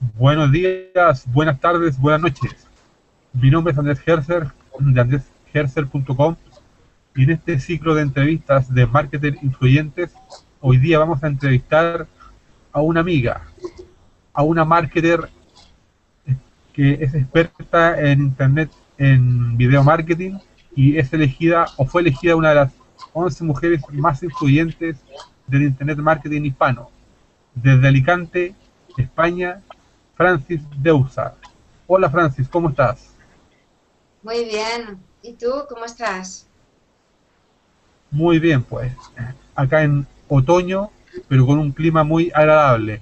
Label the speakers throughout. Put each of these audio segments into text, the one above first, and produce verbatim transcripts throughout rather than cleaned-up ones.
Speaker 1: Buenos días, buenas tardes, buenas noches. Mi nombre es Andrés Herzer, de andrés herzer punto com, y en este ciclo de entrevistas de marketing influyentes, hoy día vamos a entrevistar a una amiga, a una marketer que es experta en internet, en video marketing, y es elegida o fue elegida una de las once mujeres más influyentes del internet marketing hispano. Desde Alicante, España, Francis Deusa. Hola Francis, ¿cómo estás?
Speaker 2: Muy bien. ¿Y tú cómo estás?
Speaker 1: Muy bien, pues. Acá en otoño, pero con un clima muy agradable.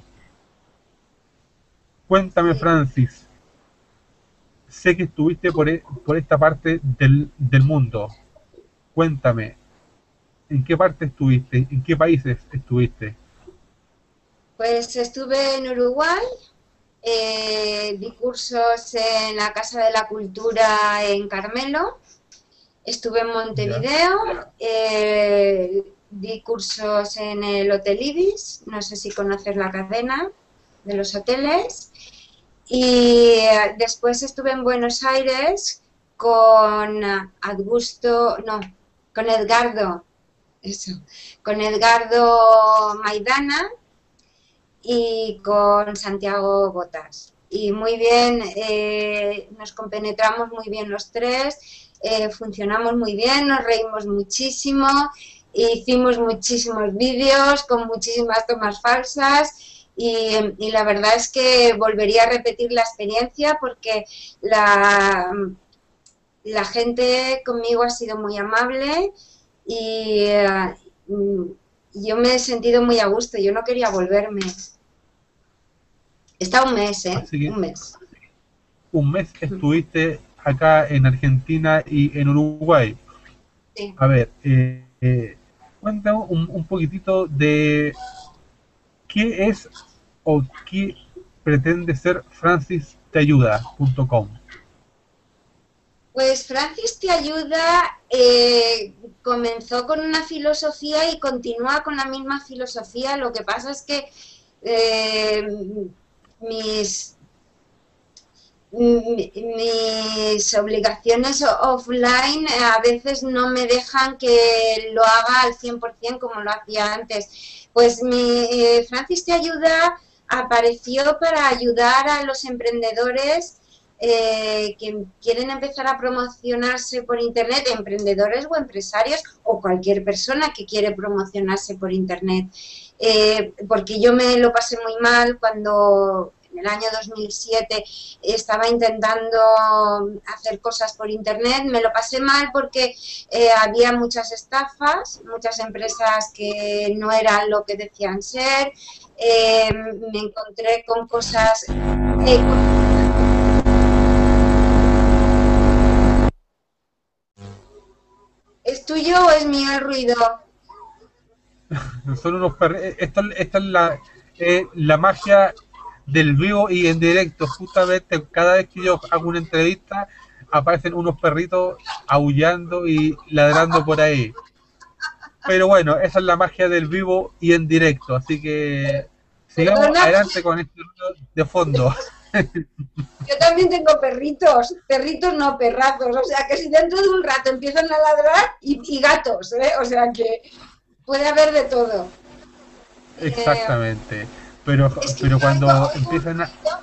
Speaker 1: Cuéntame,
Speaker 2: Sí.
Speaker 1: Francis, sé que estuviste por, e- por esta parte del, del mundo. Cuéntame, ¿en qué parte estuviste? ¿En qué países estuviste?
Speaker 2: Pues estuve en Uruguay, eh, di cursos en la Casa de la Cultura en Carmelo, estuve en
Speaker 1: Ya.
Speaker 2: Montevideo, eh, di cursos en el Hotel Ibis, no sé si conoces la cadena de los hoteles, y eh, después estuve en Buenos Aires con Augusto, no, con Edgardo, eso, con Edgardo Maidana y con Santiago Botas. Y muy bien, eh, nos compenetramos muy bien los tres, eh, funcionamos muy bien, nos reímos muchísimo, hicimos muchísimos vídeos con muchísimas tomas falsas y, y, la verdad es que volvería a repetir la experiencia porque la, la gente conmigo ha sido muy amable y uh, yo me he sentido muy a gusto, yo no quería volverme. Está un mes, ¿eh?
Speaker 1: Así que
Speaker 2: Un mes.
Speaker 1: un mes estuviste acá en Argentina y en Uruguay.
Speaker 2: Sí.
Speaker 1: A ver, eh, eh, cuéntame un, un poquitito de qué es o qué pretende ser francis te ayuda punto com.
Speaker 2: Pues Francis te ayuda, eh, comenzó con una filosofía y continúa con la misma filosofía. Lo que pasa es que eh, mis, mis obligaciones offline a veces no me dejan que lo haga al cien por ciento como lo hacía antes. Pues mi eh, Francis te ayuda apareció para ayudar a los emprendedores eh, que quieren empezar a promocionarse por internet, emprendedores o empresarios o cualquier persona que quiere promocionarse por internet. Eh, porque yo me lo pasé muy mal cuando en el año dos mil siete estaba intentando hacer cosas por internet, me lo pasé mal porque eh, había muchas estafas, muchas empresas que no eran lo que decían ser, eh, me encontré con cosas... Eh, ¿Es tuyo o es mío el ruido?
Speaker 1: Son unos perri- esta, esta es la, eh, la magia del vivo y en directo. Justamente cada vez que yo hago una entrevista aparecen unos perritos aullando y ladrando por ahí. Pero bueno, esa es la magia del vivo y en directo. Así que sigamos
Speaker 2: Perdona,
Speaker 1: adelante con este ruido de fondo.
Speaker 2: yo también tengo perritos, perritos no perrazos, o sea que si dentro de un rato empiezan a ladrar y, y gatos, ¿eh? O sea que puede haber de todo. Eh,
Speaker 1: Exactamente. Pero,
Speaker 2: es que
Speaker 1: pero
Speaker 2: yo oigo,
Speaker 1: cuando
Speaker 2: oigo, un
Speaker 1: empiezan a...
Speaker 2: ruido,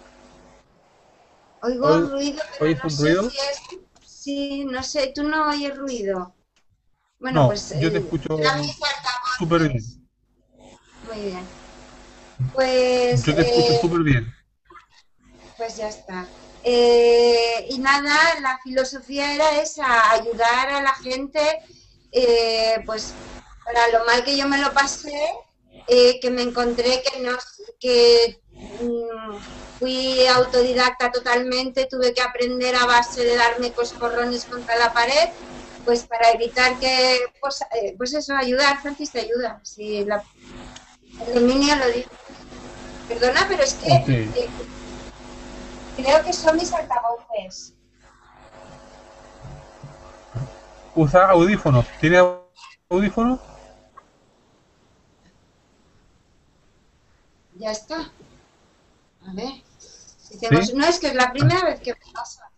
Speaker 2: oigo
Speaker 1: ¿Oí-
Speaker 2: un ruido, pero
Speaker 1: ¿Oyes
Speaker 2: no
Speaker 1: un
Speaker 2: sé
Speaker 1: ruido?
Speaker 2: si es, sí, no sé, tú no oyes ruido. Bueno,
Speaker 1: No,
Speaker 2: pues
Speaker 1: yo te
Speaker 2: eh,
Speaker 1: escucho
Speaker 2: serán mis
Speaker 1: súper bien.
Speaker 2: altavoces. Muy bien. Pues,
Speaker 1: Yo te escucho
Speaker 2: eh,
Speaker 1: súper bien.
Speaker 2: pues ya está. Eh, y nada, la filosofía era esa, ayudar a la gente, eh, pues para lo mal que yo me lo pasé, eh, que me encontré que no, que mm, fui autodidacta totalmente, tuve que aprender a base de darme coscorrones contra la pared, pues para evitar que, pues, eh, pues eso, ayudar, Francis te ayuda. Si la, el dominio lo dice. Perdona, pero es que
Speaker 1: Ok.
Speaker 2: eh, creo que son mis altavoces.
Speaker 1: Usa audífonos. ¿Tiene audífonos?
Speaker 2: Ya está. A ver, si tengo...
Speaker 1: ¿Sí?
Speaker 2: No, es que es la primera vez que me pasa.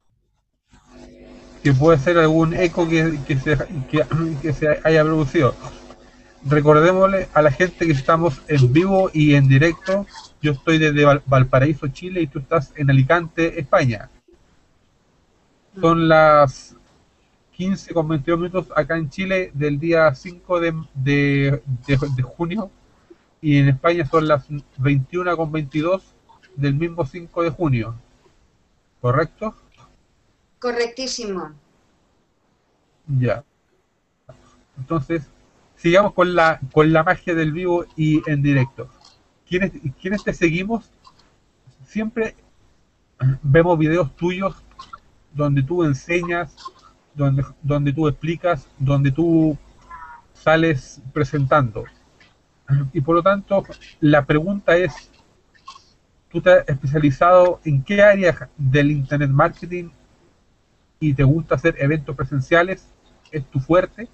Speaker 1: Que puede ser algún eco que, que, se, que, que se haya producido. Recordémosle a la gente que estamos en vivo y en directo. Yo estoy desde Val- Valparaíso, Chile, y tú estás en Alicante, España. Son las quince con veintidós minutos acá en Chile del día cinco de, de, de, de junio, y en España son las veintiuna con veintidós del mismo cinco de junio, ¿correcto?
Speaker 2: Correctísimo.
Speaker 1: Ya. Entonces, sigamos con la, con la magia del vivo y en directo. ¿Quiénes, ¿quiénes te seguimos? Siempre vemos videos tuyos donde tú enseñas, donde, donde tú explicas, donde tú sales presentando. Y por lo tanto, la pregunta es, ¿tú te has especializado en qué área del Internet Marketing y te gusta hacer eventos presenciales? ¿Es tu fuerte?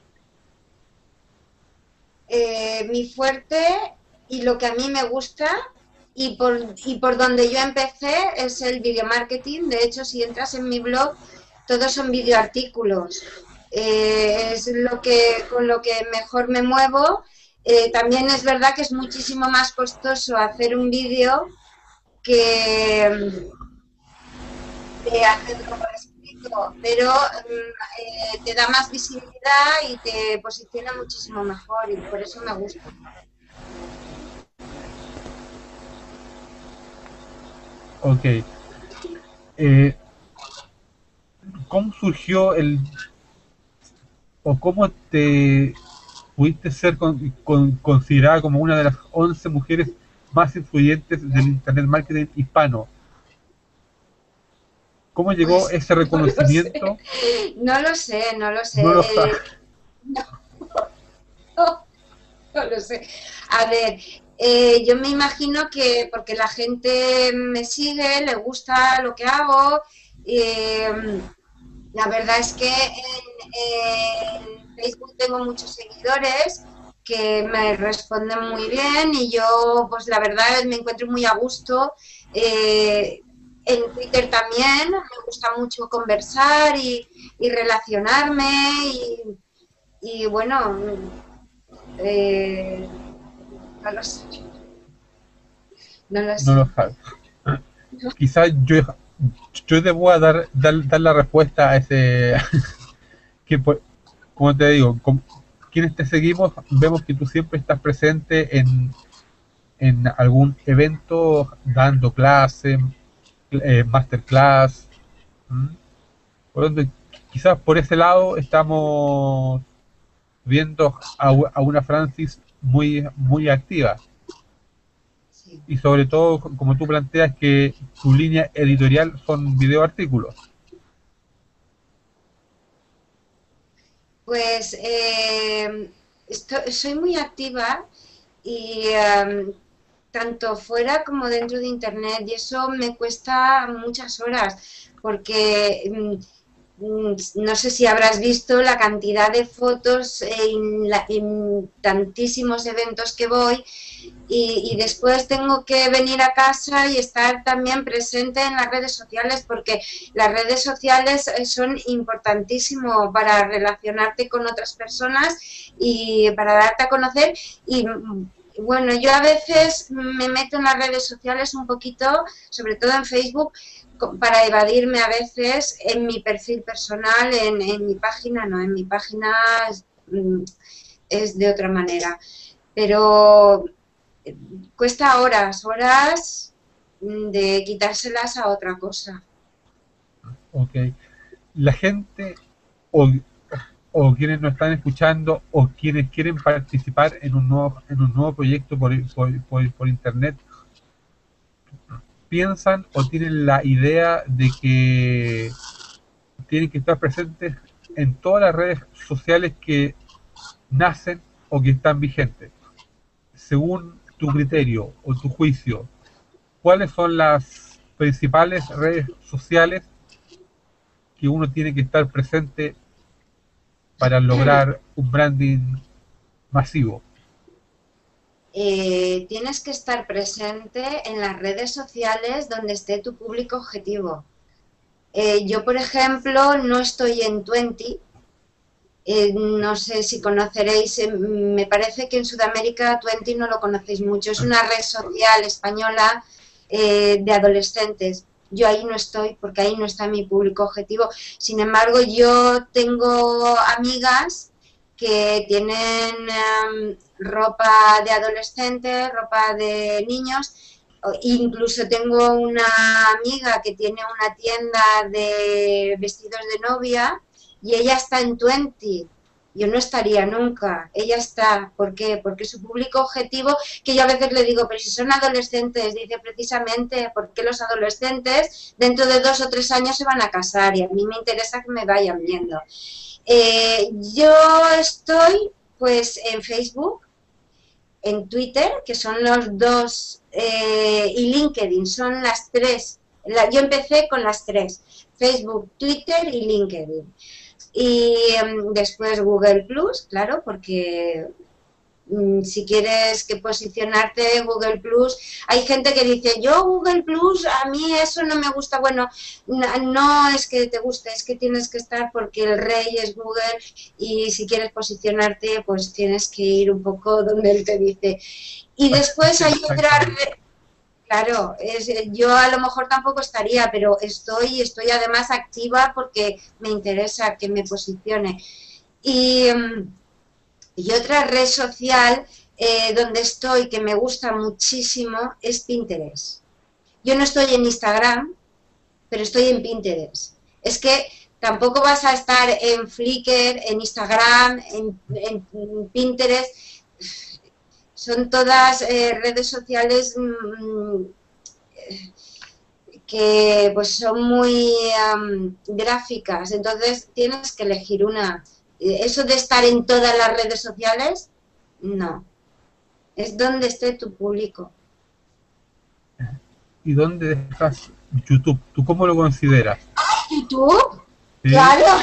Speaker 2: Eh, mi fuerte y lo que a mí me gusta y por, y por donde yo empecé es el video marketing. De hecho, si entras en mi blog, todos son videoartículos. Eh, es lo que, con lo que mejor me muevo. Eh, también es verdad que es muchísimo más costoso hacer un vídeo que, que hacerlo por escrito, pero mm, eh, te da más visibilidad y te posiciona muchísimo mejor y por eso me gusta.
Speaker 1: Ok. Eh, ¿Cómo surgió el, o cómo te pudiste ser con, con, considerada como una de las once mujeres más influyentes del Internet Marketing hispano? ¿Cómo llegó
Speaker 2: Pues
Speaker 1: ese
Speaker 2: no lo sé,
Speaker 1: reconocimiento?
Speaker 2: no lo sé, no lo sé,
Speaker 1: No lo sabes.
Speaker 2: eh, no, no, no lo sé. A ver, eh, yo me imagino que porque la gente me sigue, le gusta lo que hago, eh, la verdad es que en, en Facebook tengo muchos seguidores que me responden muy bien y yo, pues la verdad, me encuentro muy a gusto. Eh, en Twitter también me gusta mucho conversar y, y relacionarme y, y bueno, eh, no lo sé, no lo
Speaker 1: No
Speaker 2: sé.
Speaker 1: lo sabes. Quizás yo, yo te pueda dar, dar, dar la respuesta a ese... que por- como te digo, con quienes te seguimos, vemos que tú siempre estás presente en, en algún evento, dando clase, eh, masterclass. ¿m? Por lo tanto, quizás por ese lado estamos viendo a, a una Francis muy, muy activa.
Speaker 2: Sí.
Speaker 1: Y sobre todo, como tú planteas, que tu línea editorial son videoartículos.
Speaker 2: Pues eh, esto- soy muy activa y eh, tanto fuera como dentro de Internet y eso me cuesta muchas horas porque mm, mm, no sé si habrás visto la cantidad de fotos en, la- en tantísimos eventos que voy y, y después tengo que venir a casa y estar también presente en las redes sociales porque las redes sociales eh, son importantísimo para relacionarte con otras personas y para darte a conocer y bueno, yo a veces me meto en las redes sociales un poquito, sobre todo en Facebook, para evadirme a veces en mi perfil personal, en, en mi página, no, en mi página es, es de otra manera. Pero cuesta horas, horas de quitárselas a otra cosa.
Speaker 1: Okay. La gente, o, o quienes nos están escuchando, o quienes quieren participar en un nuevo, en un nuevo proyecto por, por, por, por internet, piensan o tienen la idea de que tienen que estar presentes en todas las redes sociales que nacen o que están vigentes. Según tu criterio o tu juicio, ¿cuáles son las principales redes sociales que uno tiene que estar presente para lograr un branding masivo?
Speaker 2: eh, tienes que estar presente en las redes sociales donde esté tu público objetivo. Eh, yo, por ejemplo, no estoy en Twenty. Eh, no sé si conoceréis, eh, me parece que en Sudamérica Twenty no lo conocéis mucho, es una red social española eh, de adolescentes. Yo ahí no estoy porque ahí no está mi público objetivo. Sin embargo, yo tengo amigas que tienen um, ropa de adolescentes, ropa de niños. Incluso tengo una amiga que tiene una tienda de vestidos de novia y ella está en Twenty. Yo no estaría nunca. Ella está. ¿Por qué? Porque su público objetivo, que yo a veces le digo, pero si son adolescentes, dice precisamente porque los adolescentes dentro de dos o tres años se van a casar y a mí me interesa que me vayan viendo. Eh, yo estoy pues en Facebook, en Twitter, que son los dos, eh, y LinkedIn, son las tres. La, yo empecé con las tres, Facebook, Twitter y LinkedIn. Y um, después Google Plus, claro, porque um, si quieres que posicionarte Google Plus, hay gente que dice, yo Google Plus, a mí eso no me gusta. Bueno, no, no es que te guste, es que tienes que estar porque el rey es Google y si quieres posicionarte, pues tienes que ir un poco donde él te dice. Y después hay otra red. Claro, es, yo a lo mejor tampoco estaría, pero estoy, estoy además activa porque me interesa que me posicione. Y, y otra red social eh, donde estoy que me gusta muchísimo es Pinterest. Yo no estoy en Instagram, pero estoy en Pinterest. Es que tampoco vas a estar en Flickr, en Instagram, en, en Pinterest. Son todas eh, redes sociales mmm, que pues son muy um, gráficas, entonces tienes que elegir una. Eso de estar en todas las redes sociales, no. Es donde esté tu público.
Speaker 1: ¿Y dónde dejas YouTube? ¿Tú cómo lo consideras?
Speaker 2: ¿YouTube?
Speaker 1: ¿Sí?
Speaker 2: ¡Claro!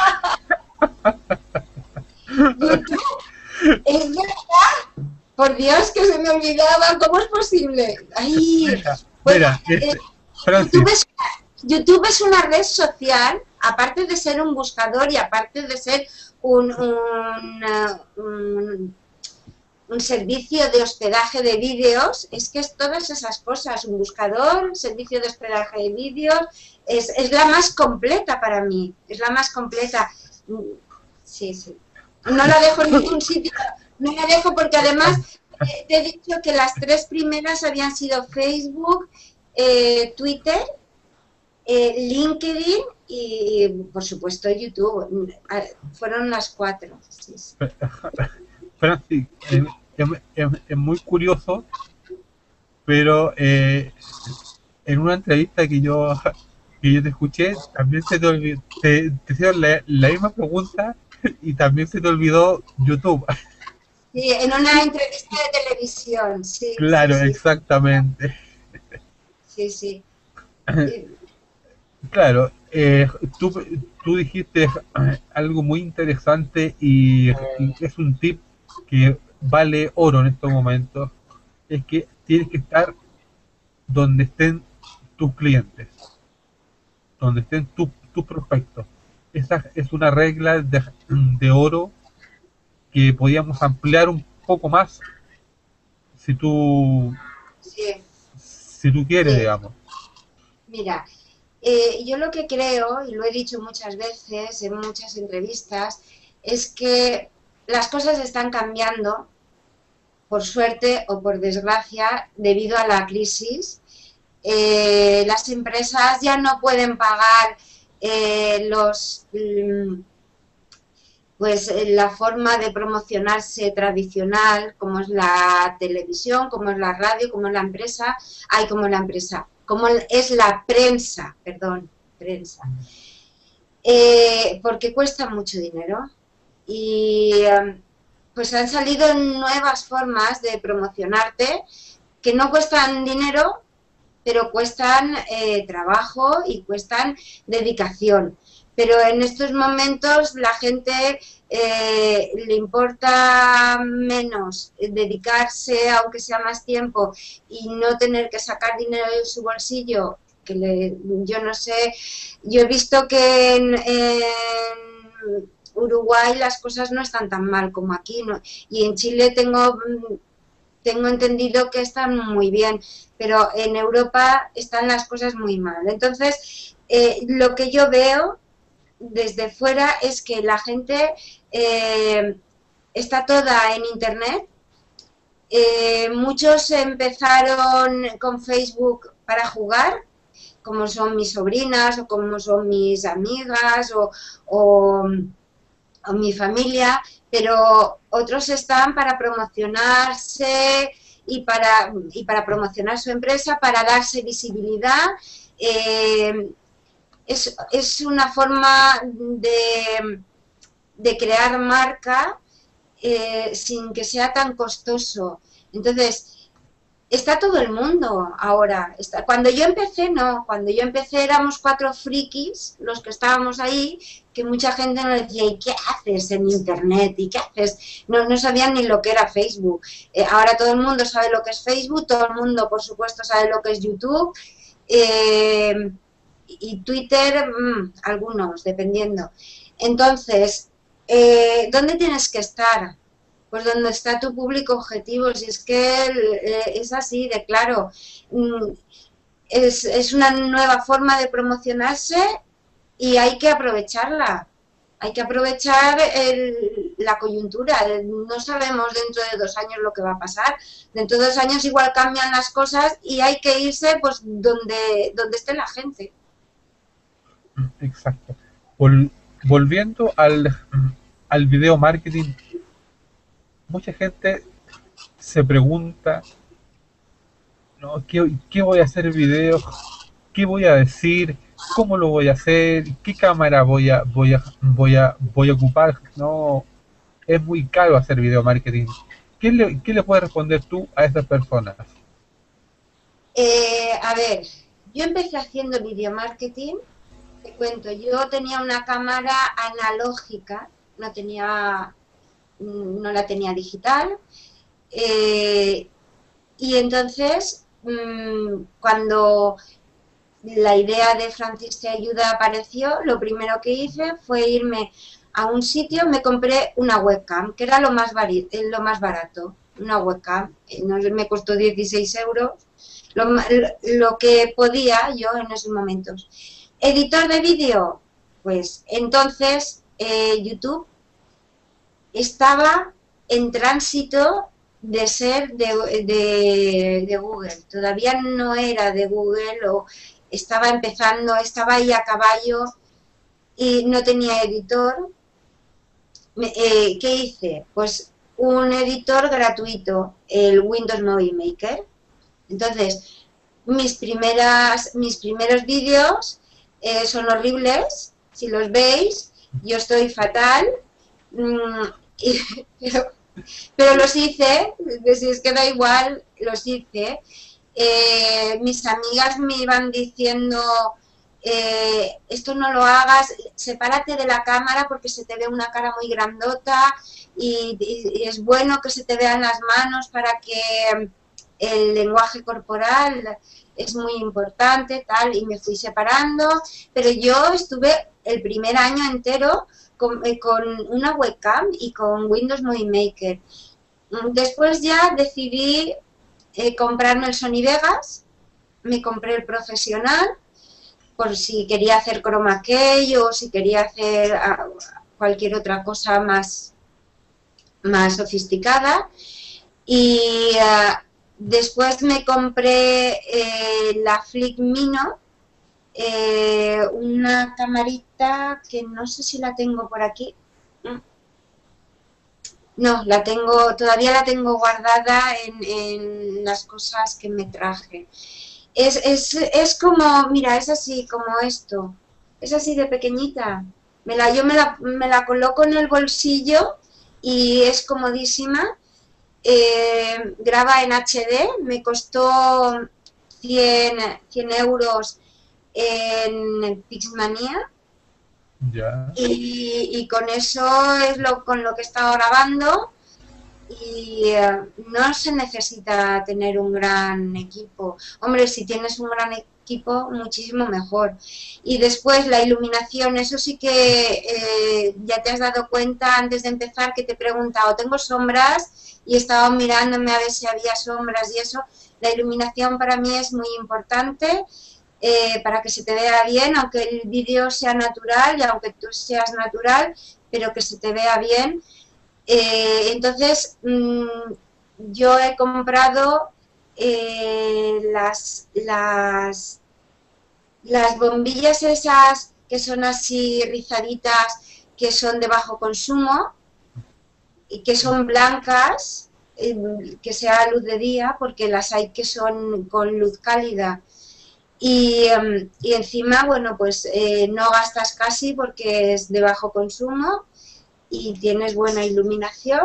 Speaker 2: ¿YouTube? ¿Es verdad? Por Dios, que se me olvidaba, ¿cómo es posible? Ay,
Speaker 1: Mira,
Speaker 2: pues,
Speaker 1: mira, este,
Speaker 2: eh,
Speaker 1: Francis,
Speaker 2: YouTube, es, YouTube es una red social, aparte de ser un buscador y aparte de ser un, un, un, un servicio de hospedaje de vídeos, es que es todas esas cosas, un buscador, servicio de hospedaje de vídeos, es, es la más completa para mí, es la más completa. Sí, sí. No la dejo en ningún sitio. No la dejo porque además eh, te he dicho que las tres primeras habían sido Facebook, eh, Twitter, eh, LinkedIn y, por supuesto, YouTube. Fueron las cuatro. Sí, sí.
Speaker 1: Francis, es, es, es muy curioso, pero eh, en una entrevista que yo que yo te escuché, también se te olvidó, te, te hicieron la, la misma pregunta y también se te olvidó YouTube.
Speaker 2: Sí, en una entrevista de televisión, sí.
Speaker 1: Claro,
Speaker 2: sí, sí.
Speaker 1: exactamente.
Speaker 2: Sí, sí.
Speaker 1: Claro, eh, tú, tú dijiste algo muy interesante y, y es un tip que vale oro en estos momentos, es que tienes que estar donde estén tus clientes, donde estén tus tu prospectos. Esa es una regla de, de oro que podíamos ampliar un poco más si tú
Speaker 2: Sí.
Speaker 1: si tú quieres,
Speaker 2: Sí.
Speaker 1: digamos.
Speaker 2: Mira, eh, yo lo que creo, y lo he dicho muchas veces en muchas entrevistas, es que las cosas están cambiando, por suerte o por desgracia, debido a la crisis. Eh, las empresas ya no pueden pagar eh, los... pues la forma de promocionarse tradicional, como es la televisión, como es la radio, como es la empresa, hay como la empresa, como es la prensa, perdón, prensa, eh, porque cuesta mucho dinero y pues han salido nuevas formas de promocionarte que no cuestan dinero, pero cuestan eh, trabajo y cuestan dedicación. pero en estos momentos la gente eh, le importa menos dedicarse, aunque sea más tiempo, y no tener que sacar dinero de su bolsillo, que le, yo no sé, yo he visto que en, en Uruguay las cosas no están tan mal como aquí, ¿no? Y en Chile tengo... tengo entendido que están muy bien, pero en Europa están las cosas muy mal. Entonces, eh, lo que yo veo desde fuera es que la gente eh, está toda en Internet. Eh, muchos empezaron con Facebook para jugar, como son mis sobrinas o como son mis amigas o, o, o mi familia, pero otros están para promocionarse y para, y para promocionar su empresa, para darse visibilidad. Eh, es, es una forma de, de crear marca eh, sin que sea tan costoso. Entonces, está todo el mundo ahora. Está, cuando yo empecé, no. Cuando yo empecé éramos cuatro frikis, los que estábamos ahí, que mucha gente nos decía, ¿y qué haces en Internet? ¿Y qué haces? No, no sabían ni lo que era Facebook. Eh, ahora todo el mundo sabe lo que es Facebook, todo el mundo, por supuesto, sabe lo que es YouTube. Eh, y Twitter, mmm, algunos, dependiendo. Entonces, eh, ¿dónde tienes que estar? Pues donde está tu público objetivo, si es que eh, es así de claro. Es, es una nueva forma de promocionarse y hay que aprovecharla. Hay que aprovechar el, la coyuntura. No sabemos dentro de dos años lo que va a pasar. Dentro de dos años igual cambian las cosas y hay que irse pues donde, donde esté la gente.
Speaker 1: Exacto. Vol, volviendo al, al video marketing, mucha gente se pregunta, ¿no? ¿Qué, qué voy a hacer videos? ¿Qué voy a decir? ¿Cómo lo voy a hacer? ¿Qué cámara voy a voy a voy a voy a ocupar? No, es muy caro hacer video marketing. ¿Qué le, qué le puedes responder tú a esas personas?
Speaker 2: Eh, a ver, yo empecé haciendo video marketing. Te cuento, yo tenía una cámara analógica, no tenía, no la tenía digital, eh, y entonces mmm, cuando la idea de Francis Te Ayuda apareció, lo primero que hice fue irme a un sitio, me compré una webcam, que era lo más, lo más barato, una webcam, me costó dieciséis euros, lo, lo que podía yo en esos momentos. ¿Editor de vídeo? Pues entonces eh, YouTube estaba en tránsito de ser de, de, de Google. Todavía no era de Google o estaba empezando, estaba ahí a caballo y no tenía editor. Eh, ¿Qué hice? Pues un editor gratuito, el Windows Movie Maker. Entonces, mis, primeras, mis primeros vídeos Eh, son horribles, si los veis, yo estoy fatal, mmm, y, pero, pero los hice, si es que da igual, los hice. Eh, mis amigas me iban diciendo, eh, esto no lo hagas, sepárate de la cámara porque se te ve una cara muy grandota y, y, y es bueno que se te vean las manos para que el lenguaje corporal es muy importante, tal, y me fui separando, pero yo estuve el primer año entero con, eh, con una webcam y con Windows Movie Maker. Después ya decidí eh, comprarme el Sony Vegas, me compré el profesional, por si quería hacer chroma key o si quería hacer uh, cualquier otra cosa más, más sofisticada, y uh, después me compré eh, la Flick Mino, eh, una camarita que no sé si la tengo por aquí. No, la tengo, todavía la tengo guardada en, en las cosas que me traje. Es, es, es como, mira, es así, como esto. Es así de pequeñita. Me la, yo me la, me la coloco en el bolsillo y es comodísima. Eh, graba en H D, me costó cien euros en Pixmania
Speaker 1: Ya.
Speaker 2: Y, y con eso es lo con lo que he estado grabando. Y eh, no se necesita tener un gran equipo. Hombre, si tienes un gran equipo, muchísimo mejor. Y después la iluminación, eso sí que eh, ya te has dado cuenta antes de empezar que te he preguntado, ¿tengo sombras? Y he estado mirándome a ver si había sombras y eso. La iluminación para mí es muy importante. Eh, para que se te vea bien, aunque el vídeo sea natural y aunque tú seas natural, pero que se te vea bien. Eh, entonces, mmm, yo he comprado eh, las, las, las bombillas esas que son así rizaditas, que son de bajo consumo y que son blancas, eh, que sea luz de día, porque las hay que son con luz cálida. Y, um, y encima, bueno, pues eh, no gastas casi porque es de bajo consumo y tienes buena iluminación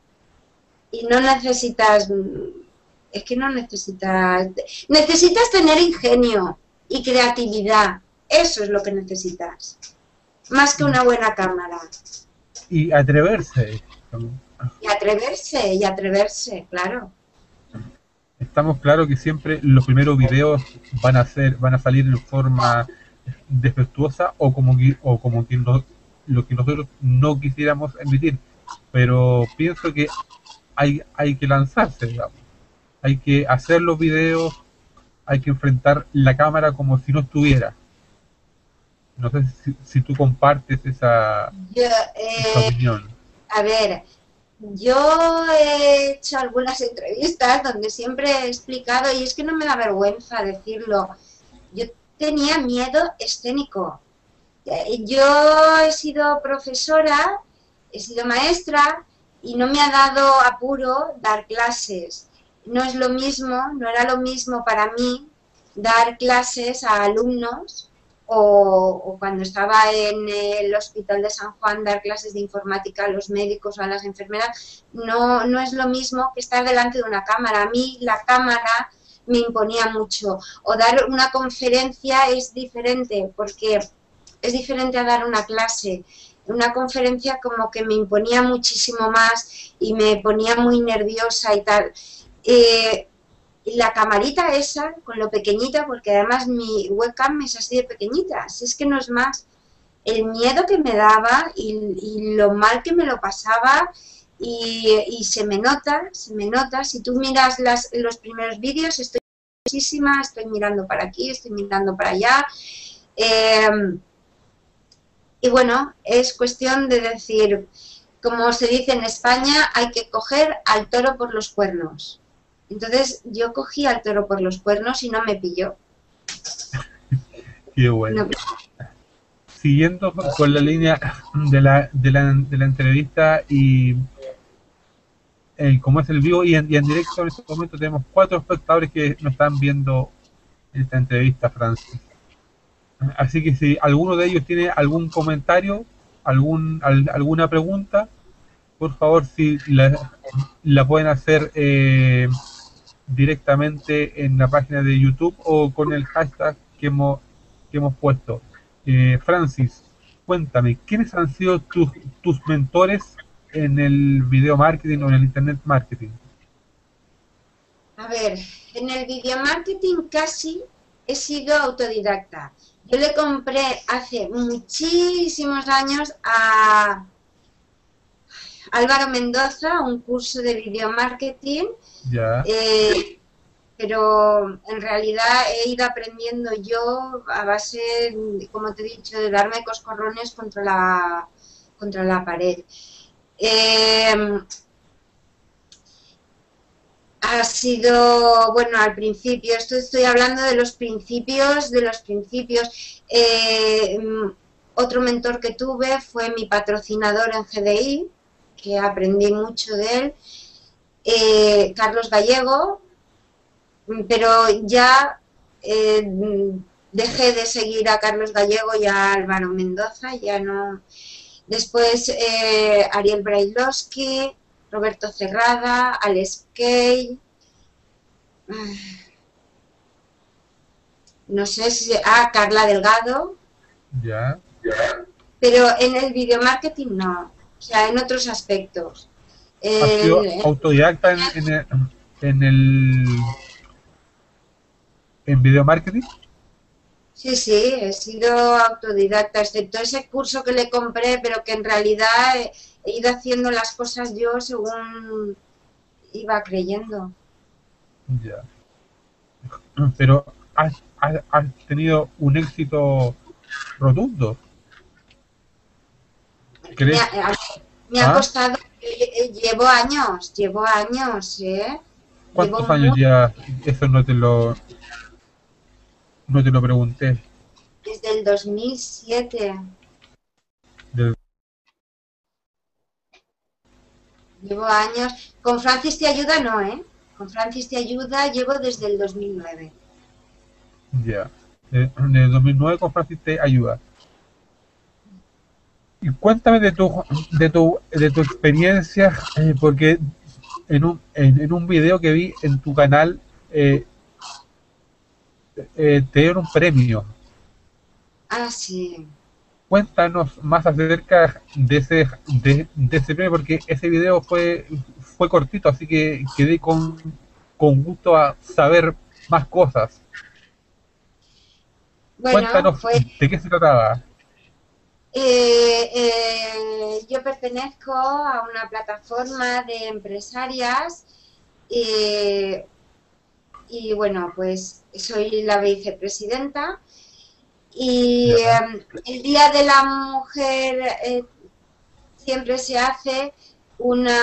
Speaker 2: y no necesitas, es que no necesitas, necesitas tener ingenio y creatividad, eso es lo que necesitas, más que una buena cámara.
Speaker 1: Y atreverse.
Speaker 2: Y atreverse, y atreverse, claro.
Speaker 1: Estamos claros que siempre los primeros videos van a ser, van a salir en forma defectuosa o como que, o como que no, lo que nosotros no quisiéramos emitir, pero pienso que hay, hay que lanzarse, digamos. Hay que hacer los videos, hay que enfrentar la cámara como si no estuviera. No sé si, si tú compartes esa,
Speaker 2: Yo,
Speaker 1: esa
Speaker 2: eh,
Speaker 1: opinión.
Speaker 2: a ver, yo he hecho algunas entrevistas donde siempre he explicado, y es que no me da vergüenza decirlo, yo tenía miedo escénico. Yo he sido profesora, he sido maestra y no me ha dado apuro dar clases. No es lo mismo, no era lo mismo para mí dar clases a alumnos o, o cuando estaba en el Hospital de San Juan dar clases de informática a los médicos o a las enfermeras. No, no es lo mismo que estar delante de una cámara. A mí la cámara me imponía mucho. O dar una conferencia es diferente porque es diferente a dar una clase. Una conferencia como que me imponía muchísimo más y me ponía muy nerviosa y tal. Eh, la camarita esa, con lo pequeñita, porque además mi webcam es así de pequeñita, si es que no es más, el miedo que me daba y, y lo mal que me lo pasaba y, y se me nota, se me nota, si tú miras las, los primeros vídeos, estoy muchísima, estoy mirando para aquí, estoy mirando para allá, eh, y bueno, es cuestión de decir, como se dice en España, hay que coger al toro por los cuernos. Entonces yo cogí al toro por los cuernos y no me pilló.
Speaker 1: Qué bueno.
Speaker 2: No.
Speaker 1: Siguiendo con la línea de la, de la, de la entrevista y eh, como es el vivo y en, y en directo, en este momento tenemos cuatro espectadores que nos están viendo en esta entrevista, Francis. Así que si alguno de ellos tiene algún comentario, algún al, alguna pregunta, por favor, si la, la pueden hacer eh, directamente en la página de YouTube o con el hashtag que hemos, que hemos puesto. Eh, Francis, cuéntame, ¿quiénes han sido tus, tus mentores en el video marketing o en el internet marketing?
Speaker 2: A ver, en el video marketing casi he sido autodidacta. Yo le compré hace muchísimos años a Álvaro Mendoza un curso de video marketing.
Speaker 1: Ya.
Speaker 2: Eh, pero en realidad he ido aprendiendo yo a base, como te he dicho, de darme coscorrones contra la, contra la pared. Eh, ha sido, bueno, al principio, esto estoy hablando de los principios, de los principios. Eh, otro mentor que tuve fue mi patrocinador en G D I, que aprendí mucho de él, eh, Carlos Gallego, pero ya eh, dejé de seguir a Carlos Gallego y a Álvaro Mendoza, ya no. Después eh, Ariel Brailovsky, Roberto Cerrada, Alex Kay, no sé si... Ah, Carla Delgado.
Speaker 1: Ya.
Speaker 2: pero en el video marketing no, o sea, en otros aspectos.
Speaker 1: ¿Has sido
Speaker 2: El-
Speaker 1: autodidacta en, en el, en el en video marketing?
Speaker 2: sí, sí, he sido autodidacta, excepto ese curso que le compré, pero que en realidad he, he ido haciendo las cosas yo según iba creyendo.
Speaker 1: Ya. Pero has, has, has tenido un éxito rotundo,
Speaker 2: Me
Speaker 1: ¿crees?
Speaker 2: ha, me ha
Speaker 1: ¿Ah?
Speaker 2: costado, eh, llevo años, llevo años, ¿eh? Llevo
Speaker 1: ¿Cuántos años
Speaker 2: mucho,
Speaker 1: ya? Eso no te lo no te lo pregunté.
Speaker 2: desde el dos mil siete.
Speaker 1: Del-
Speaker 2: Llevo años. Con Francis Te Ayuda no, ¿eh? Con Francis Te Ayuda llevo desde el dos mil nueve.
Speaker 1: ya. Eh, En el dos mil nueve compartiste ayuda. Y cuéntame de tu de tu de tu experiencia, eh, porque en un en, en un video que vi en tu canal, eh, eh, te dieron un premio.
Speaker 2: Ah, sí.
Speaker 1: Cuéntanos más acerca de ese de, de ese premio, porque ese video fue fue cortito, así que quedé con con gusto a saber más cosas.
Speaker 2: Bueno,
Speaker 1: Cuéntanos
Speaker 2: pues
Speaker 1: de qué se trataba.
Speaker 2: eh, eh, yo pertenezco a una plataforma de empresarias eh, y bueno, pues soy la vicepresidenta y
Speaker 1: Ya,
Speaker 2: eh, el Día de la Mujer eh, siempre se hace una,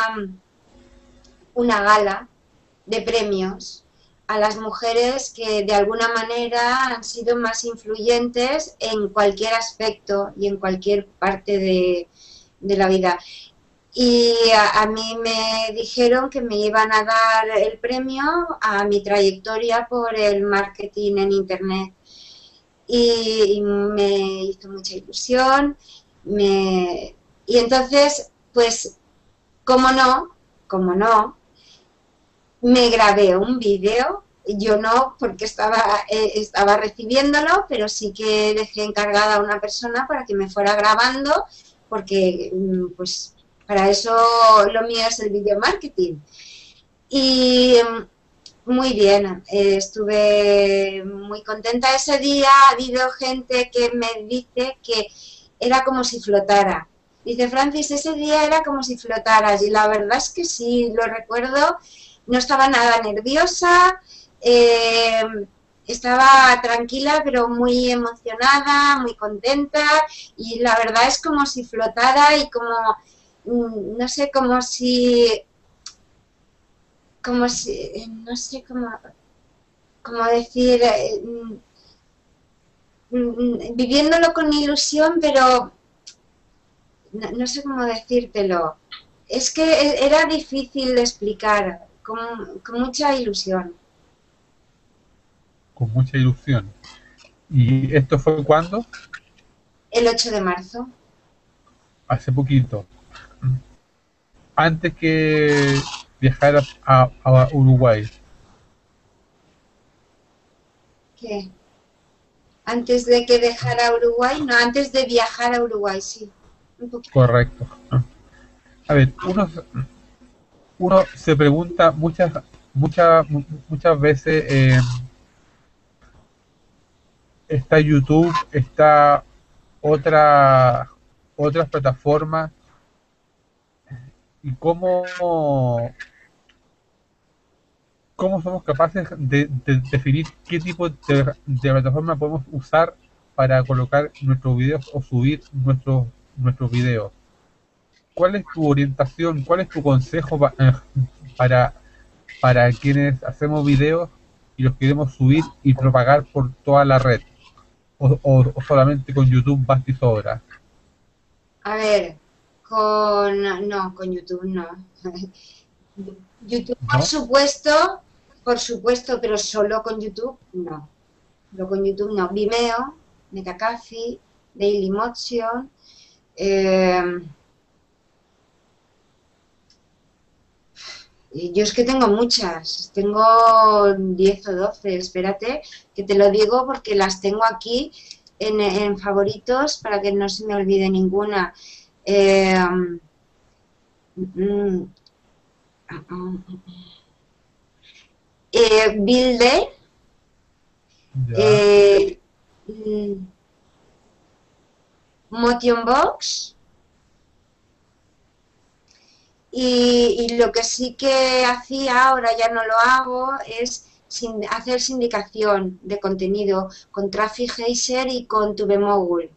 Speaker 2: una gala de premios a las mujeres que de alguna manera han sido más influyentes en cualquier aspecto y en cualquier parte de, de la vida. Y a, a, mí me dijeron que me iban a dar el premio a mi trayectoria por el marketing en Internet. Y, y me hizo mucha ilusión. Me, y entonces, pues, como no, como no, me grabé un vídeo, yo no porque estaba, eh, estaba recibiéndolo, pero sí que dejé encargada a una persona para que me fuera grabando, porque pues para eso lo mío es el video marketing. Y muy bien, eh, estuve muy contenta ese día, ha habido gente que me dice que era como si flotara. Dice, Francis, ese día era como si flotaras, y la verdad es que sí, lo recuerdo. No estaba nada nerviosa, eh, estaba tranquila pero muy emocionada, muy contenta y la verdad es como si flotara y como, no sé, como si, como si, no sé cómo, cómo decir, eh, viviéndolo con ilusión, pero no, no sé cómo decírtelo. Es que era difícil de explicar, con, con mucha ilusión.
Speaker 1: con mucha ilusión. ¿Y esto fue cuando?
Speaker 2: El ocho de marzo.
Speaker 1: Hace poquito. Antes que viajara a, a Uruguay.
Speaker 2: ¿Qué? Antes de que dejara Uruguay, no, antes de viajar a Uruguay, sí. Un poquito.
Speaker 1: Correcto. A ver, uno, uno se pregunta muchas muchas muchas veces, eh, está YouTube, está otra otras plataformas, y cómo cómo somos capaces de, de definir qué tipo de, de plataforma podemos usar para colocar nuestros videos o subir nuestros nuestros videos. ¿Cuál es tu orientación? ¿Cuál es tu consejo pa- eh, para para quienes hacemos videos y los queremos subir y propagar por toda la red? O, o, o solamente con YouTube basta y sobra.
Speaker 2: A ver, con... No, con YouTube no. YouTube, por
Speaker 1: ¿No?
Speaker 2: supuesto, por supuesto, pero solo con YouTube no. Solo con YouTube no. Vimeo, Metacafé, Dailymotion. Eh, yo es que tengo muchas. Tengo diez o doce. Espérate, que te lo digo porque las tengo aquí. en, en favoritos para que no se me olvide ninguna. Eh, mm, eh, Builder,
Speaker 1: Ya.
Speaker 2: eh, mm, Motion Box. Y, y lo que sí que hacía, ahora ya no lo hago, es sin, hacer sindicación de contenido con Traffic-Geyser y con TubeMogul.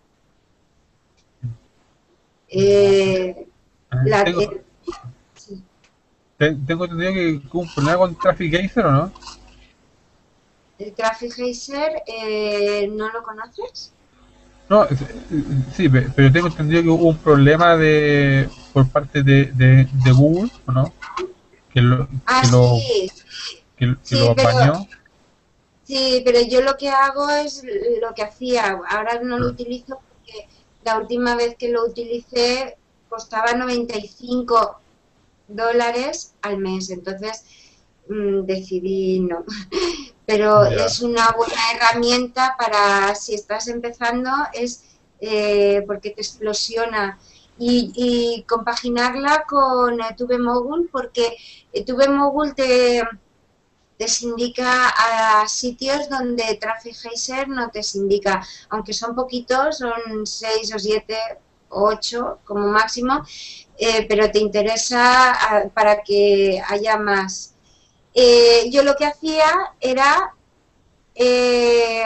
Speaker 2: Eh,
Speaker 1: Ah,
Speaker 2: la,
Speaker 1: Tengo,
Speaker 2: eh, sí.
Speaker 1: te- tengo entendido que hubo un problema con Traffic Geyser, ¿o no?
Speaker 2: El Traffic-Geyser, eh, ¿no lo conoces?
Speaker 1: No, es- sí, pe- pero tengo entendido que hubo un problema de por parte de, de, de Google, ¿o no? Que lo,
Speaker 2: Ah,
Speaker 1: que lo,
Speaker 2: sí,
Speaker 1: que, que
Speaker 2: sí,
Speaker 1: lo
Speaker 2: pero
Speaker 1: bañó.
Speaker 2: sí, pero yo lo que hago es lo que hacía. Ahora no lo utilizo porque la última vez que lo utilicé costaba noventa y cinco dólares al mes. Entonces mmm, decidí no. Pero
Speaker 1: Ya,
Speaker 2: es una buena herramienta para si estás empezando, es eh, porque te explosiona. Y, y compaginarla con eh, TubeMogul, porque eh, TubeMogul te te indica a sitios donde Traffic-Geyser no te indica, aunque son poquitos, son seis o siete o ocho como máximo, eh, pero te interesa a, para que haya más. Eh, yo lo que hacía era eh,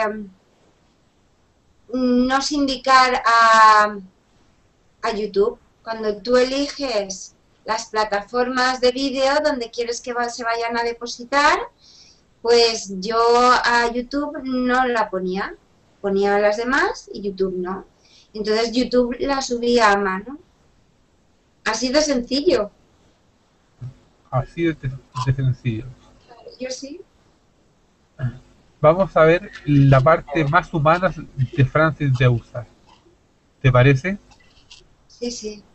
Speaker 2: no sindicar a, a YouTube. Cuando tú eliges las plataformas de vídeo donde quieres que va, se vayan a depositar, pues yo a YouTube no la ponía, ponía a las demás y YouTube no. Entonces YouTube la subía a mano. Así de sencillo.
Speaker 1: así de, de sencillo.
Speaker 2: Yo sí.
Speaker 1: Vamos a ver la parte más humana de Francis Deusa. ¿Te parece?
Speaker 2: Sí, sí.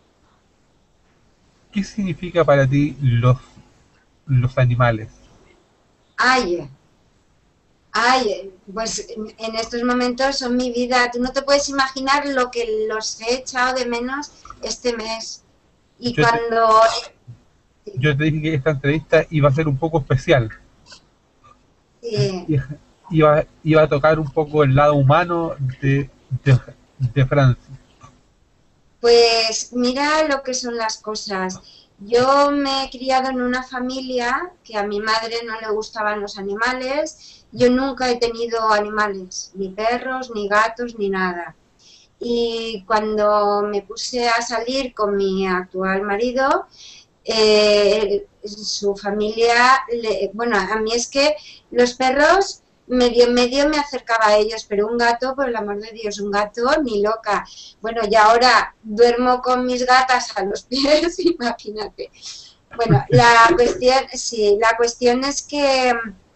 Speaker 1: ¿Qué significa para ti los, los animales?
Speaker 2: Ay, ay, pues en, en estos momentos son mi vida. Tú no te puedes imaginar lo que los he echado de menos este mes. Y
Speaker 1: Yo te,
Speaker 2: cuando...
Speaker 1: yo te dije que esta entrevista iba a ser un poco especial.
Speaker 2: Sí,
Speaker 1: I- Iba, iba a tocar un poco el lado humano de, de, de Francis.
Speaker 2: pues mira lo que son las cosas. Yo me he criado en una familia que a mi madre no le gustaban los animales. Yo nunca he tenido animales, ni perros, ni gatos, ni nada. Y cuando me puse a salir con mi actual marido, eh, su familia, le, bueno, a mí es que los perros medio medio me acercaba a ellos, pero un gato, por el amor de Dios, un gato ni loca. Bueno, y ahora duermo con mis gatas a los pies, imagínate. Bueno, la cuestión, sí, la cuestión es que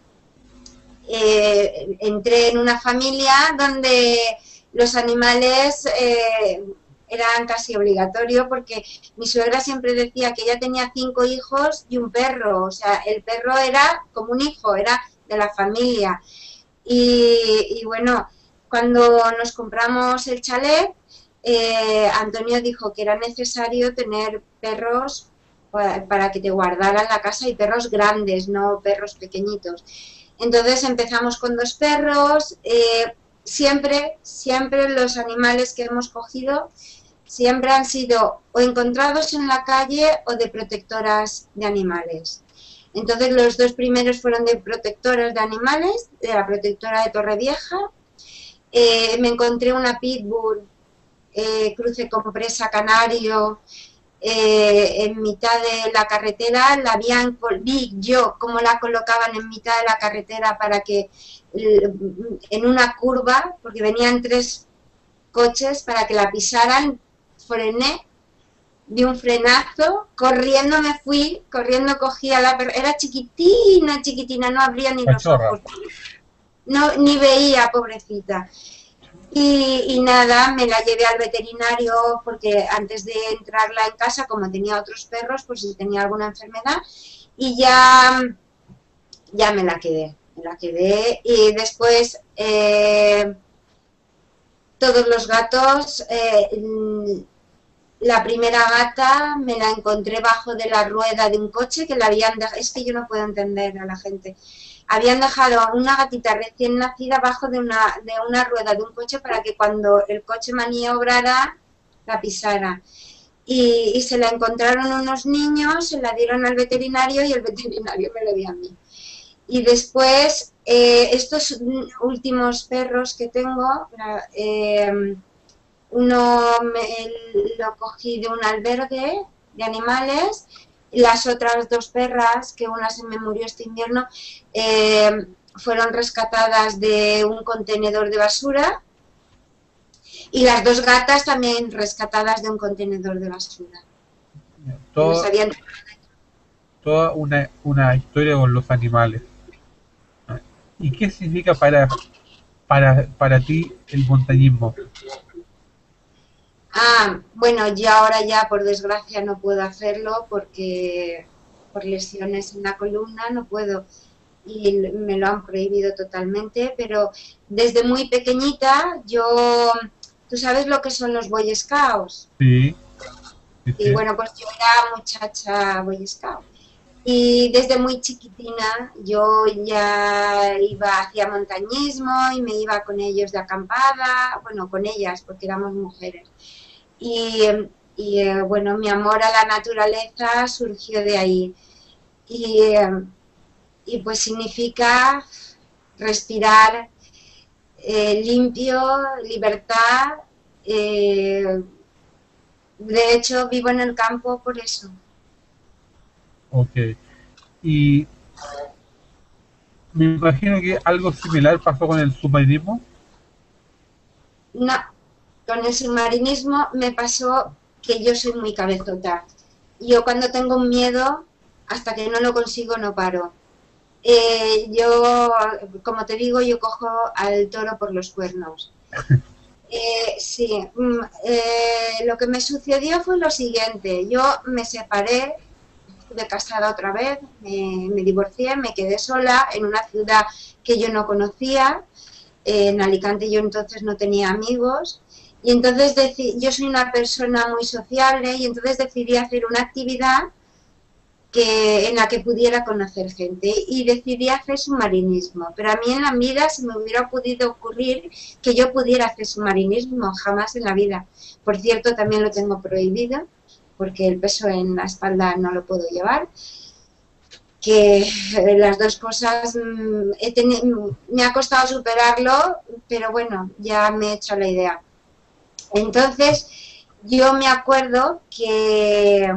Speaker 2: eh, entré en una familia donde los animales eh, eran casi obligatorio, porque mi suegra siempre decía que ella tenía cinco hijos y un perro, o sea, el perro era como un hijo, era de la familia. Y, y bueno, cuando nos compramos el chalet, eh, Antonio dijo que era necesario tener perros para, para que te guardaran la casa, y perros grandes, no perros pequeñitos. Entonces empezamos con dos perros, eh, siempre, siempre los animales que hemos cogido siempre han sido o encontrados en la calle o de protectoras de animales. Entonces los dos primeros fueron de protectoras de animales, de la protectora de Torrevieja. Eh, me encontré una pitbull, eh, cruce con presa canario, eh, en mitad de la carretera. La habían, vi yo cómo la colocaban en mitad de la carretera para que en una curva, porque venían tres coches, para que la pisaran, frené, di un frenazo, corriendo me fui, corriendo cogí a la perra, era chiquitina, chiquitina, no abría ni los
Speaker 1: Cachorra.
Speaker 2: ojos, no, ni veía, pobrecita. Y, y nada, me la llevé al veterinario porque antes de entrarla en casa, como tenía otros perros, pues si tenía alguna enfermedad, y ya, ya me la quedé, me la quedé. Y después, eh, todos los gatos. Eh, la primera gata me la encontré bajo de la rueda de un coche que la habían dejado. Es que yo no puedo entender a la gente. Habían dejado una gatita recién nacida bajo de una, de una rueda de un coche para que cuando el coche maniobrara la pisara. Y, y se la encontraron unos niños, se la dieron al veterinario y el veterinario me lo dio a mí. Y después, eh, estos últimos perros que tengo, eh, uno me, lo cogí de un albergue de animales, las otras dos perras, que una se me murió este invierno, eh, fueron rescatadas de un contenedor de basura, y las dos gatas también rescatadas de un contenedor de basura.
Speaker 1: Todo,
Speaker 2: no sabían...
Speaker 1: toda una, una historia con los animales. ¿Y qué significa para, para, para ti el montañismo?
Speaker 2: Ah, bueno, yo ahora ya por desgracia no puedo hacerlo porque por lesiones en la columna no puedo y me lo han prohibido totalmente, pero desde muy pequeñita yo, ¿tú sabes lo que son los Boy Scouts?
Speaker 1: Sí. Sí, sí.
Speaker 2: Y bueno, pues yo era muchacha Boy Scout. Y desde muy chiquitina yo ya iba hacia montañismo y me iba con ellos de acampada, bueno, con ellas porque éramos mujeres. Y, y eh, bueno, mi amor a la naturaleza surgió de ahí. Y, eh, y pues significa respirar eh, limpio, libertad. Eh, de hecho, vivo en el campo por eso.
Speaker 1: Ok. Y me imagino que algo similar pasó con el submarinismo.
Speaker 2: No, con el submarinismo me pasó que yo soy muy cabezota. Yo cuando tengo un miedo, hasta que no lo consigo, no paro. Eh, yo, como te digo, yo cojo al toro por los cuernos. Eh, sí, eh, lo que me sucedió fue lo siguiente. Yo me separé, estuve casada otra vez, me, me divorcié, me quedé sola en una ciudad que yo no conocía. Eh, en Alicante yo entonces no tenía amigos. Y entonces decidí, yo soy una persona muy sociable y entonces decidí hacer una actividad que, en la que pudiera conocer gente y decidí hacer submarinismo. Pero a mí en la vida se me hubiera podido ocurrir que yo pudiera hacer submarinismo, jamás en la vida. Por cierto, también lo tengo prohibido porque el peso en la espalda no lo puedo llevar. Que las dos cosas he tenido, me ha costado superarlo, pero bueno, ya me he hecho la idea. Entonces, yo me acuerdo que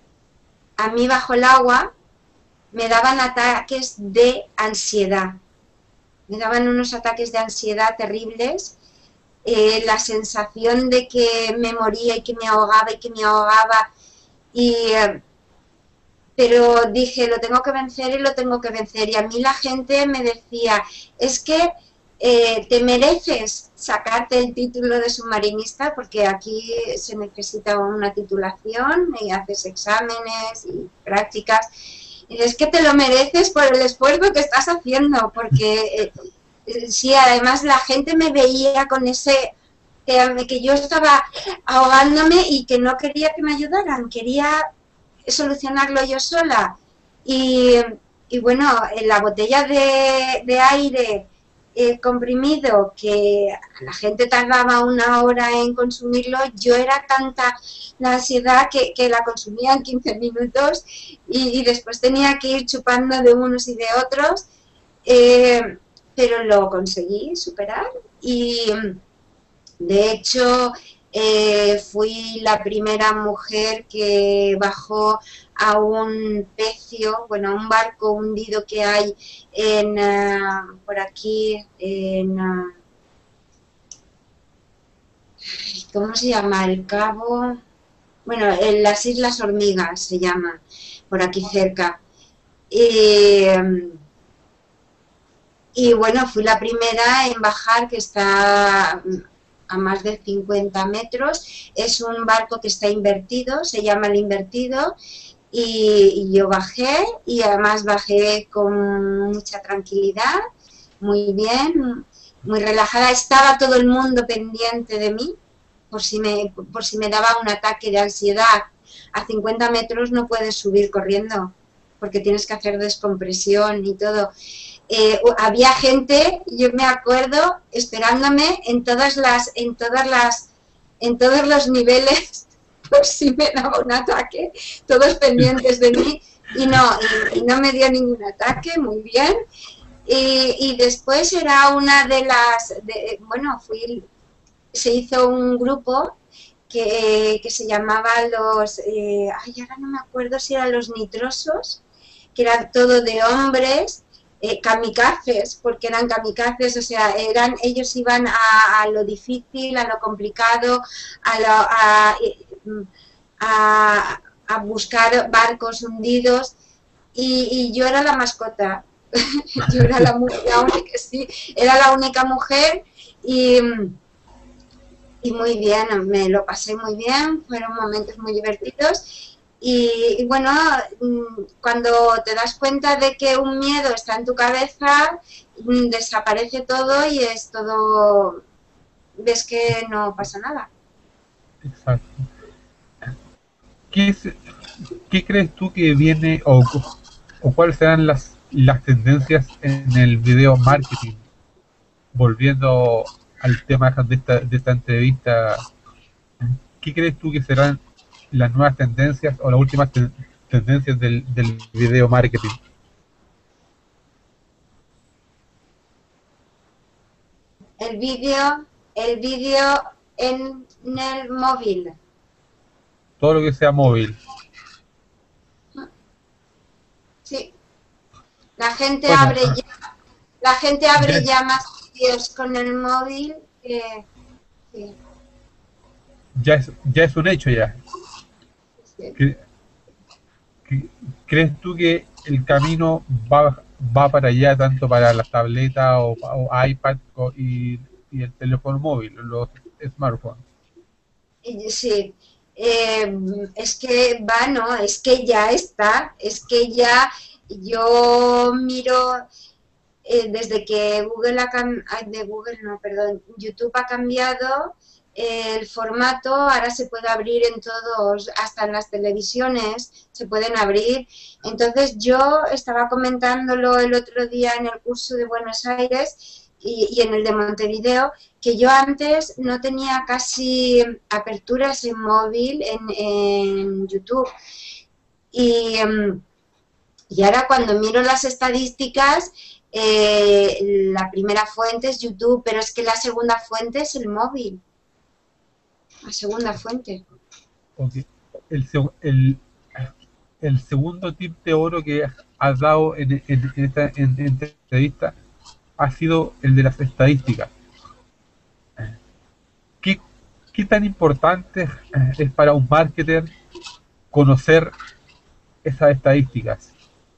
Speaker 2: a mí bajo el agua me daban ataques de ansiedad. Me daban unos ataques de ansiedad terribles. Eh, la sensación de que me moría y que me ahogaba y que me ahogaba. Y, eh, pero dije, lo tengo que vencer y lo tengo que vencer. Y a mí la gente me decía, es que eh, te mereces sacarte el título de submarinista porque aquí se necesita una titulación y haces exámenes y prácticas. Y es que te lo mereces por el esfuerzo que estás haciendo, porque eh, sí, además la gente me veía con ese, eh, que yo estaba ahogándome y que no quería que me ayudaran, quería solucionarlo yo sola. Y, y bueno, en la botella de, de aire eh, comprimido, que la gente tardaba una hora en consumirlo, yo era tanta la ansiedad que, que la consumía en quince minutos y, y después tenía que ir chupando de unos y de otros, eh, pero lo conseguí superar y de hecho eh, fui la primera mujer que bajó a un pecio, bueno, a un barco hundido que hay en uh, por aquí, en uh, ¿cómo se llama? El Cabo, bueno, en las Islas Hormigas se llama, por aquí cerca. Y, y bueno, fui la primera en bajar, que está a más de cincuenta metros, es un barco que está invertido, se llama el invertido, y, y yo bajé, y además bajé con mucha tranquilidad, muy bien, muy relajada. Estaba todo el mundo pendiente de mí, por si me, por si me daba un ataque de ansiedad. A cincuenta metros no puedes subir corriendo, porque tienes que hacer descompresión y todo. Eh, había gente, yo me acuerdo, esperándome en todas las, en todas las, en todos los niveles, por si me daba un ataque, todos pendientes de mí, y no, y, y no me dio ningún ataque, muy bien. Y, y después era una de las, de, bueno, fui, se hizo un grupo que, que se llamaba los, eh, ay, ahora no me acuerdo si eran los nitrosos, que era todo de hombres, eh, kamikazes, porque eran kamikazes, o sea, eran, ellos iban a, a lo difícil, a lo complicado, a, lo, a, a, a buscar barcos hundidos, y, y yo era la mascota. Yo era la, la única, sí, era la única mujer, y, y muy bien, me lo pasé muy bien, fueron momentos muy divertidos. Y, y bueno, cuando te das cuenta de que un miedo está en tu cabeza, desaparece todo y es todo, ves que no pasa nada.
Speaker 1: Exacto. ¿Qué, es, qué crees tú que viene o, o cuáles serán las, las tendencias en el video marketing? Volviendo al tema de esta, de esta entrevista, ¿qué crees tú que serán las nuevas tendencias o las últimas te tendencias del, del video marketing?
Speaker 2: El vídeo, el vídeo en, en el móvil.
Speaker 1: Todo lo que sea móvil.
Speaker 2: Sí. La gente
Speaker 1: Bueno,
Speaker 2: abre ya, la gente abre
Speaker 1: ya,
Speaker 2: ya más vídeos con el móvil que, sí.
Speaker 1: ya, es, ya es un hecho ya.
Speaker 2: Sí.
Speaker 1: ¿Crees tú que el camino va, va para allá, tanto para las tabletas o, o iPad o, y, y el teléfono móvil, los smartphones?
Speaker 2: Sí, eh, es que va, no, es que ya está, es que ya yo miro eh, desde que Google ha cambiado, de Google no, perdón, YouTube ha cambiado el formato, ahora se puede abrir en todos, hasta en las televisiones se pueden abrir. Entonces yo estaba comentándolo el otro día en el curso de Buenos Aires y, y en el de Montevideo, que yo antes no tenía casi aperturas en móvil en, en YouTube. Y, y ahora cuando miro las estadísticas, eh, la primera fuente es YouTube, pero es que la segunda fuente es el móvil. La segunda fuente.
Speaker 1: Okay. El, el, el segundo tip de oro que has dado en, en, en, esta, en, en esta entrevista ha sido el de las estadísticas. ¿Qué, qué tan importante es para un marketer conocer esas estadísticas?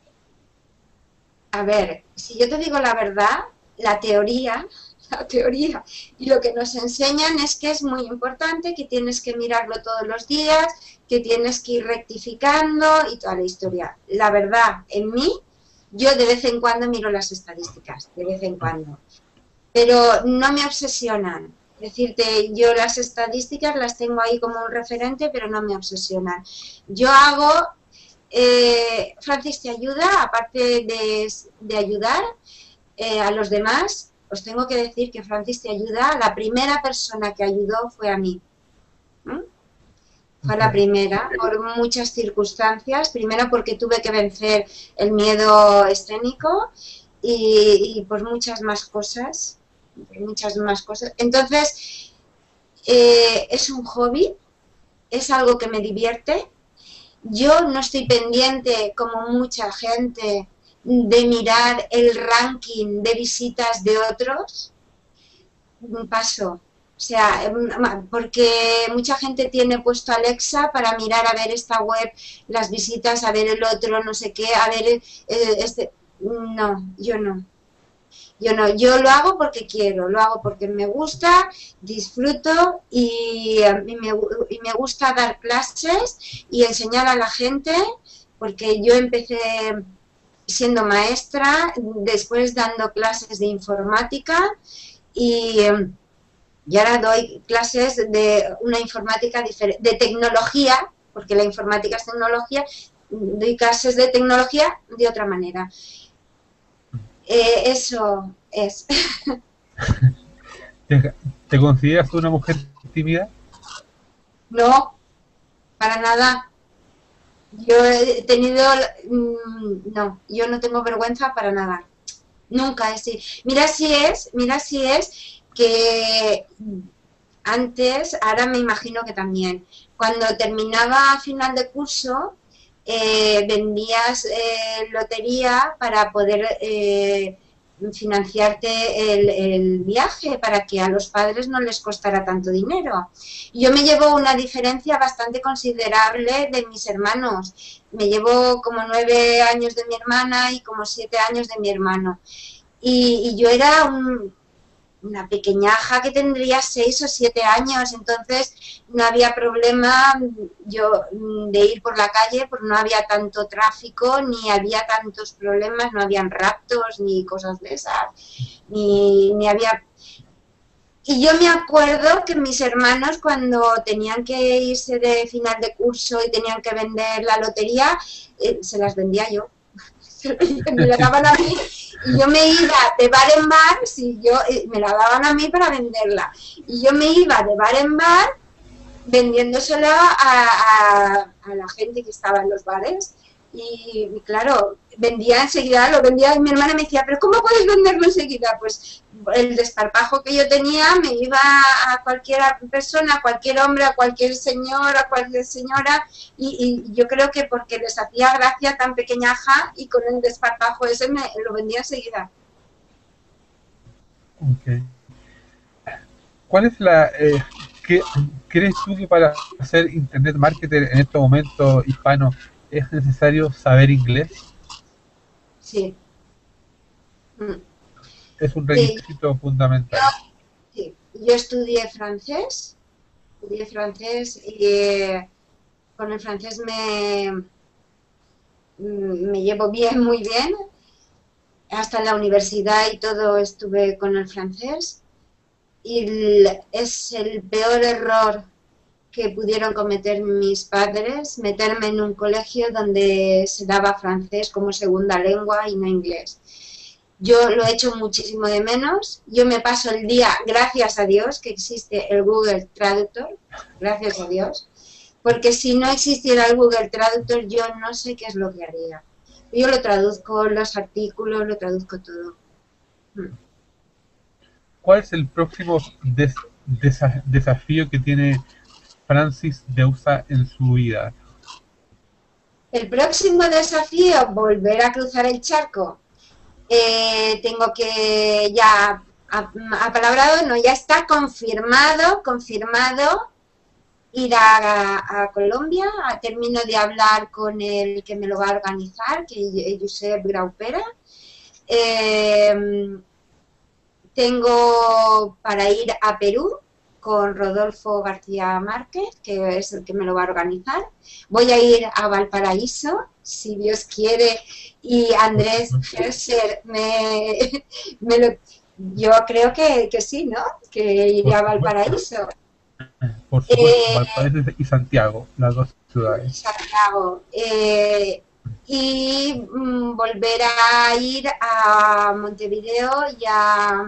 Speaker 2: A ver, si yo te digo la verdad, la teoría, la teoría y lo que nos enseñan es que es muy importante, que tienes que mirarlo todos los días, que tienes que ir rectificando y toda la historia. La verdad, en mí, yo de vez en cuando miro las estadísticas, de vez en cuando, pero no me obsesionan. Decirte, yo las estadísticas las tengo ahí como un referente, pero no me obsesionan. Yo hago... Eh, Francis te ayuda, aparte de, de ayudar eh, a los demás, os tengo que decir que Francis te ayuda, la primera persona que ayudó fue a mí. ¿Mm? Fue la primera, por muchas circunstancias. Primero porque tuve que vencer el miedo escénico y, y por muchas más cosas. Por muchas más cosas. Entonces, eh, es un hobby, es algo que me divierte. Yo no estoy pendiente, como mucha gente, de mirar el ranking de visitas de otros. Paso. O sea, porque mucha gente tiene puesto Alexa para mirar a ver esta web, las visitas, a ver el otro, no sé qué, a ver este... No, yo no. Yo no, yo lo hago porque quiero, lo hago porque me gusta, disfruto y, y, me, y me gusta dar clases y enseñar a la gente, porque yo empecé siendo maestra, después dando clases de informática y, em, y ahora doy clases de una informática diferente, de tecnología, porque la informática es tecnología, doy clases de tecnología de otra manera. Eh, eso es.
Speaker 1: ¿Te, te consideras una mujer tímida?
Speaker 2: No, para nada. Yo he tenido, mm, no, yo no tengo vergüenza para nada. Nunca es así. Mira si es, mira si es que antes, ahora me imagino que también, cuando terminaba final de curso, eh, vendías eh, lotería para poder eh, financiarte el, el viaje, para que a los padres no les costara tanto dinero. Yo me llevo una diferencia bastante considerable de mis hermanos. Me llevo como nueve años de mi hermana y como siete años de mi hermano. Y, y yo era un, una pequeñaja que tendría seis o siete años, entonces no había problema yo de ir por la calle, porque no había tanto tráfico, ni había tantos problemas, no habían raptos, ni cosas de esas, ni, ni había... Y yo me acuerdo que mis hermanos, cuando tenían que irse de final de curso y tenían que vender la lotería, eh, se las vendía yo. Me la daban a mí y yo me iba de bar en bar, si yo eh, me la daban a mí para venderla, y yo me iba de bar en bar vendiéndosela a, a, a la gente que estaba en los bares. Y, y claro, vendía enseguida, lo vendía, y mi hermana me decía, pero ¿cómo puedes venderlo enseguida? Pues el desparpajo que yo tenía, me iba a cualquier persona, a cualquier hombre, a cualquier señor, a cualquier señora, y, y yo creo que porque les hacía gracia tan pequeñaja, y con el desparpajo ese me lo vendía enseguida.
Speaker 1: Okay. ¿Cuál es la... Eh, qué, ¿Crees tú que para hacer internet marketer en estos momentos hispanos es necesario saber inglés?
Speaker 2: Sí. Mm.
Speaker 1: Es un requisito
Speaker 2: sí.
Speaker 1: fundamental.
Speaker 2: Yo, sí. Yo estudié francés, estudié francés y eh, con el francés me, me llevo bien, muy bien. Hasta en la universidad y todo estuve con el francés. Y el, es el peor error que pudieron cometer mis padres, meterme en un colegio donde se daba francés como segunda lengua y no inglés. Yo lo he hecho muchísimo de menos. Yo me paso el día, gracias a Dios, que existe el Google Traductor, gracias a Dios, porque si no existiera el Google Traductor, yo no sé qué es lo que haría. Yo lo traduzco, los artículos, lo traduzco todo.
Speaker 1: ¿Cuál es el próximo des desa desafío que tiene Francis Deusa en su vida?
Speaker 2: El próximo desafío, volver a cruzar el charco. Eh, tengo que ya, apalabrado, no, ya está confirmado, confirmado ir a, a Colombia. Termino de hablar con el que me lo va a organizar, que es Josep Graupera. Eh, tengo para ir a Perú con Rodolfo García Márquez, que es el que me lo va a organizar. Voy a ir a Valparaíso, si Dios quiere, y Andrés Gerser me, me lo... Yo creo que, que sí, ¿no? Que iré a Valparaíso.
Speaker 1: Por supuesto, eh, Valparaíso y Santiago, las dos ciudades.
Speaker 2: Santiago. Eh, y mm, volver a ir a Montevideo y a,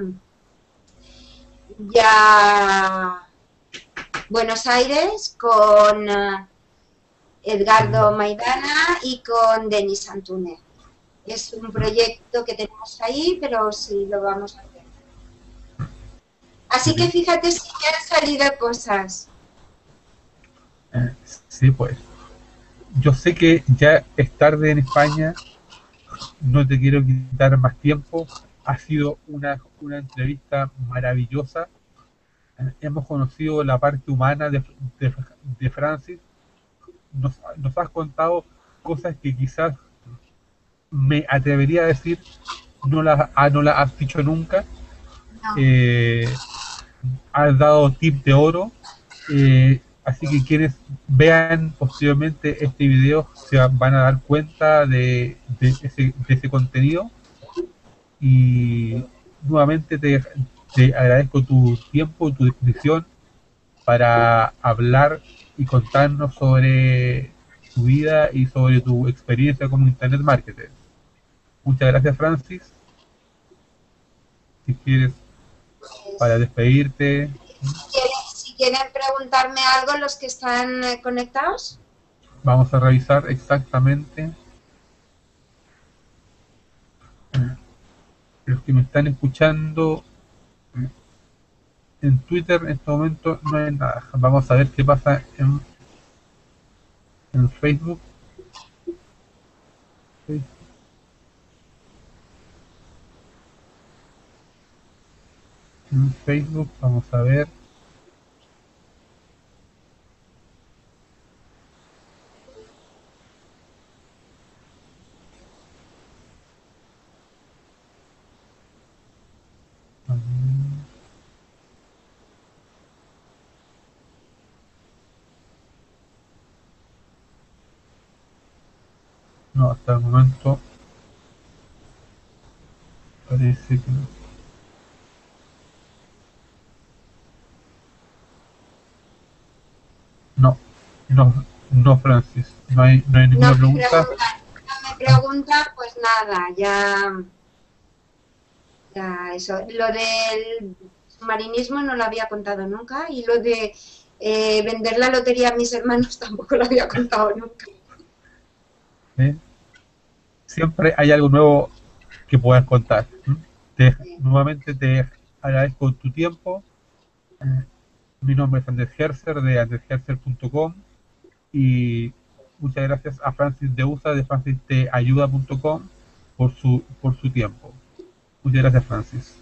Speaker 2: y a Buenos Aires con uh, Edgardo Maidana y con Denis Antúnez. Es un proyecto que tenemos ahí, pero sí lo vamos a hacer. Así que fíjate si me han salido cosas.
Speaker 1: Eh, sí, pues. Yo sé que ya es tarde en España, no te quiero quitar más tiempo. Ha sido una, una entrevista maravillosa. Eh, hemos conocido la parte humana de, de, de Francis. Nos, nos has contado cosas que quizás me atrevería a decir no las no la has dicho nunca.
Speaker 2: No.
Speaker 1: Eh, has dado tip de oro. Eh, así que quienes vean posteriormente este video se van a dar cuenta de, de, ese, de ese contenido. Y nuevamente te, te agradezco tu tiempo y tu disposición para hablar y contarnos sobre tu vida y sobre tu experiencia como Internet Marketer. Muchas gracias, Francis. Si quieres, para
Speaker 2: Pues,
Speaker 1: despedirte,
Speaker 2: si, quieren, si quieren preguntarme algo los que están eh, conectados.
Speaker 1: vamos a revisar exactamente. Los que me están escuchando en Twitter en este momento no hay nada. Vamos a ver qué pasa en, en Facebook. En Facebook, vamos a ver. No, hasta el momento parece que no. No, no, no, Francis. No hay, no hay
Speaker 2: No
Speaker 1: ninguna
Speaker 2: me
Speaker 1: pregunta.
Speaker 2: preguntan, no me preguntan, pues nada, ya, ya eso. Lo del submarinismo no lo había contado nunca y lo de eh, vender la lotería a mis hermanos tampoco lo había contado nunca.
Speaker 1: ¿Eh? Siempre hay algo nuevo que puedas contar. ¿Mm? Te, nuevamente te agradezco tu tiempo. Eh, mi nombre es Andrés Herzer de andres herzer punto com y muchas gracias a Francis de USA de francis te ayuda punto com por su, por su tiempo. Muchas gracias, Francis.